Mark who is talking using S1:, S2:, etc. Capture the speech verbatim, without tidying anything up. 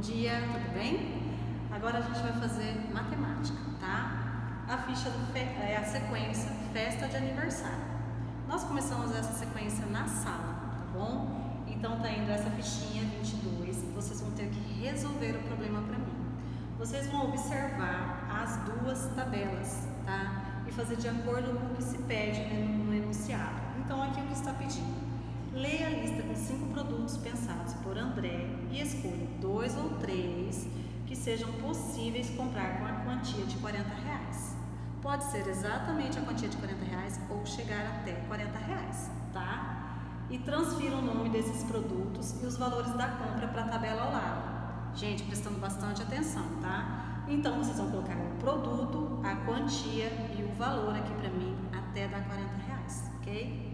S1: dia, tudo bem? Agora a gente vai fazer matemática, tá? A ficha do fe... é a sequência festa de aniversário. Nós começamos essa sequência na sala, tá bom? Então tá indo essa fichinha vinte e dois e vocês vão ter que resolver o problema para mim. Vocês vão observar as duas tabelas, tá? E fazer de acordo com o que se pede no enunciado. Então aqui o que está pedindo? Leia a lista com cinco produtos pensados por André e escolha dois ou três que sejam possíveis comprar com a quantia de quarenta reais. Pode ser exatamente a quantia de quarenta reais ou chegar até quarenta reais, tá? E transfira o nome desses produtos e os valores da compra para a tabela ao lado. Gente, prestando bastante atenção, tá? Então vocês vão colocar o produto, a quantia e o valor aqui para mim até dar quarenta reais, ok?